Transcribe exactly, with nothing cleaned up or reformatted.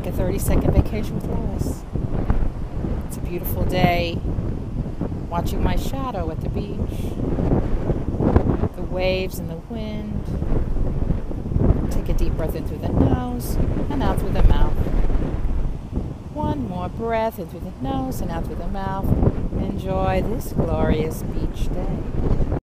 take a thirty second vacation with Lois. It's a beautiful day, watching my shadow at the beach, the waves and the wind. Take a deep breath in through the nose and out through the mouth. One more breath in through the nose and out through the mouth. Enjoy this glorious beach day.